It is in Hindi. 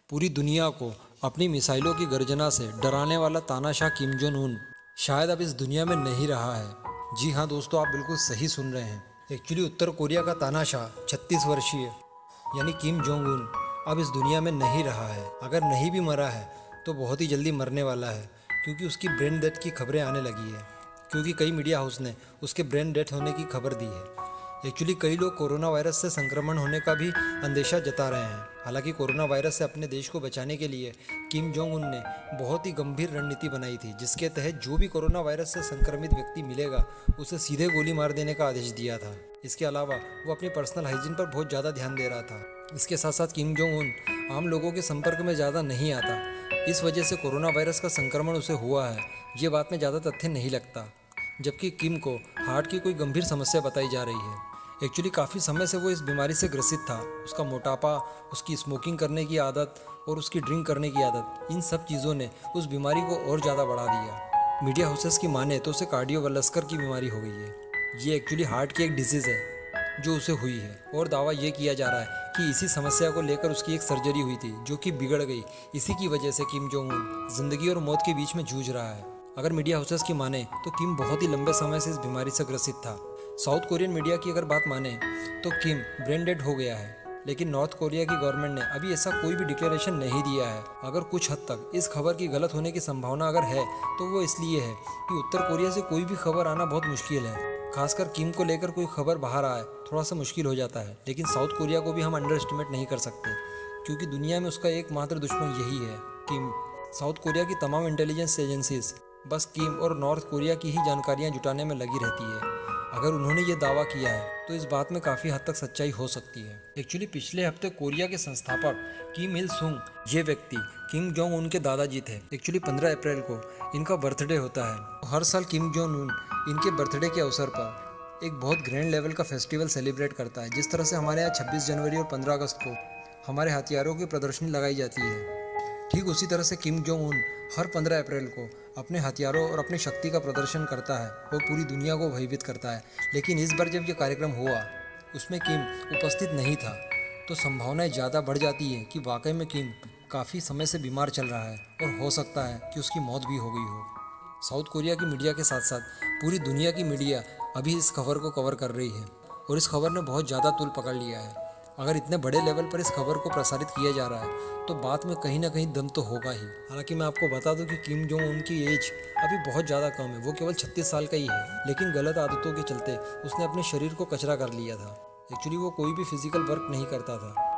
पूरी दुनिया को अपनी मिसाइलों की गर्जना से डराने वाला तानाशाह किम जोंग उन शायद अब इस दुनिया में नहीं रहा है। जी हाँ दोस्तों, आप बिल्कुल सही सुन रहे हैं। एक्चुअली उत्तर कोरिया का तानाशाह 36 वर्षीय यानी किम जोंग उन अब इस दुनिया में नहीं रहा है। अगर नहीं भी मरा है तो बहुत ही जल्दी मरने वाला है, क्योंकि उसकी ब्रेन डेथ की खबरें आने लगी है। क्योंकि कई मीडिया हाउस ने उसके ब्रेन डेथ होने की खबर दी है। एक्चुअली कई लोग कोरोना वायरस से संक्रमण होने का भी अंदेशा जता रहे हैं। हालांकि कोरोना वायरस से अपने देश को बचाने के लिए किम जोंग उन ने बहुत ही गंभीर रणनीति बनाई थी, जिसके तहत जो भी कोरोना वायरस से संक्रमित व्यक्ति मिलेगा उसे सीधे गोली मार देने का आदेश दिया था। इसके अलावा वो अपनी पर्सनल हाइजीन पर बहुत ज़्यादा ध्यान दे रहा था। इसके साथ साथ किम जोंग उन आम लोगों के संपर्क में ज़्यादा नहीं आता। इस वजह से कोरोना वायरस का संक्रमण उसे हुआ है, ये बात में ज़्यादा तथ्य नहीं लगता। जबकि किम को हार्ट की कोई गंभीर समस्या बताई जा रही है। एक्चुअली काफ़ी समय से वो इस बीमारी से ग्रसित था। उसका मोटापा, उसकी स्मोकिंग करने की आदत और उसकी ड्रिंक करने की आदत, इन सब चीज़ों ने उस बीमारी को और ज़्यादा बढ़ा दिया। मीडिया हाउसेस की माने तो उसे कार्डियोवास्कुलर की बीमारी हो गई है। ये एक्चुअली हार्ट की एक डिजीज़ है जो उसे हुई है, और दावा ये किया जा रहा है कि इसी समस्या को लेकर उसकी एक सर्जरी हुई थी जो कि बिगड़ गई। इसी की वजह से किम जोंग उन जिंदगी और मौत के बीच में जूझ रहा है। अगर मीडिया हाउसेस की माने तो किम बहुत ही लंबे समय से इस बीमारी से ग्रसित था। साउथ कोरियन मीडिया की अगर बात माने तो किम ब्रेन डेड हो गया है, लेकिन नॉर्थ कोरिया की गवर्नमेंट ने अभी ऐसा कोई भी डिक्लेरेशन नहीं दिया है। अगर कुछ हद तक इस खबर की गलत होने की संभावना अगर है तो वो इसलिए है कि उत्तर कोरिया से कोई भी खबर आना बहुत मुश्किल है। खासकर किम को लेकर कोई खबर बाहर आए थोड़ा सा मुश्किल हो जाता है। लेकिन साउथ कोरिया को भी हम अंडर एस्टिमेट नहीं कर सकते, क्योंकि दुनिया में उसका एकमात्र दुश्मन यही है, किम। साउथ कोरिया की तमाम इंटेलिजेंस एजेंसीज बस किम और नॉर्थ कोरिया की ही जानकारियां जुटाने में लगी रहती है। अगर उन्होंने ये दावा किया है तो इस बात में काफ़ी हद तक सच्चाई हो सकती है। एक्चुअली पिछले हफ्ते कोरिया के संस्थापक किम इल सुंग, ये व्यक्ति किम जोंग उन के दादाजी थे। एक्चुअली 15 अप्रैल को इनका बर्थडे होता है। हर साल किम जोंग उन इनके बर्थडे के अवसर पर एक बहुत ग्रैंड लेवल का फेस्टिवल सेलिब्रेट करता है। जिस तरह से हमारे यहाँ 26 जनवरी और 15 अगस्त को हमारे हथियारों की प्रदर्शनी लगाई जाती है, ठीक उसी तरह से किम जोंग उन हर 15 अप्रैल को अपने हथियारों और अपनी शक्ति का प्रदर्शन करता है और पूरी दुनिया को भयभीत करता है। लेकिन इस बार जब ये कार्यक्रम हुआ उसमें किम उपस्थित नहीं था, तो संभावनाएं ज़्यादा बढ़ जाती है कि वाकई में किम काफ़ी समय से बीमार चल रहा है और हो सकता है कि उसकी मौत भी हो गई हो। साउथ कोरिया की मीडिया के साथ साथ पूरी दुनिया की मीडिया अभी इस खबर को कवर कर रही है, और इस खबर ने बहुत ज़्यादा तूल पकड़ लिया है। अगर इतने बड़े लेवल पर इस खबर को प्रसारित किया जा रहा है तो बात में कहीं ना कहीं दम तो होगा ही। हालांकि मैं आपको बता दूं कि किम जोंग उन की एज अभी बहुत ज़्यादा कम है, वो केवल 36 साल का ही है। लेकिन गलत आदतों के चलते उसने अपने शरीर को कचरा कर लिया था। एक्चुअली वो कोई भी फिजिकल वर्क नहीं करता था।